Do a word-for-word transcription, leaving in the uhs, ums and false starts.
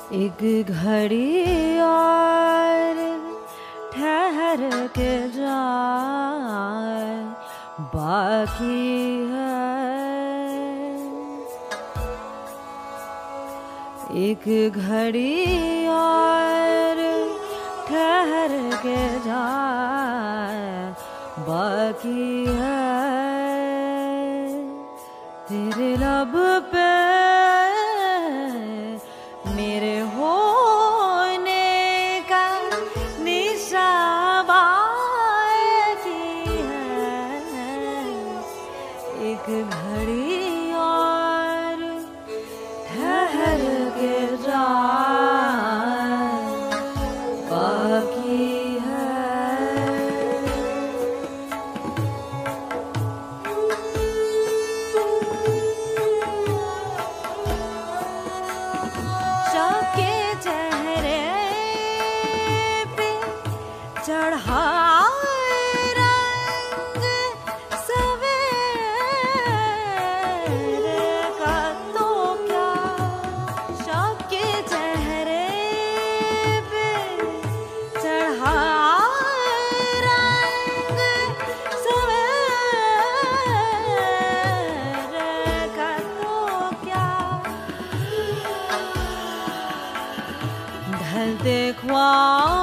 एक घड़ी और ठहर के जाए बाकी है। एक घड़ी और ठहर के जाए बाकी है। तेरे लब पे मेरे होने का निशान बाकी है। एक घड़ी और ठहर के जाए बाकी है। के चेहरे पे चढ़ा रंग सवेरे का तो क्या, शौक के चेहरे पे चढ़ा रंग सवेरे का तो क्या। ढलते ख्वाब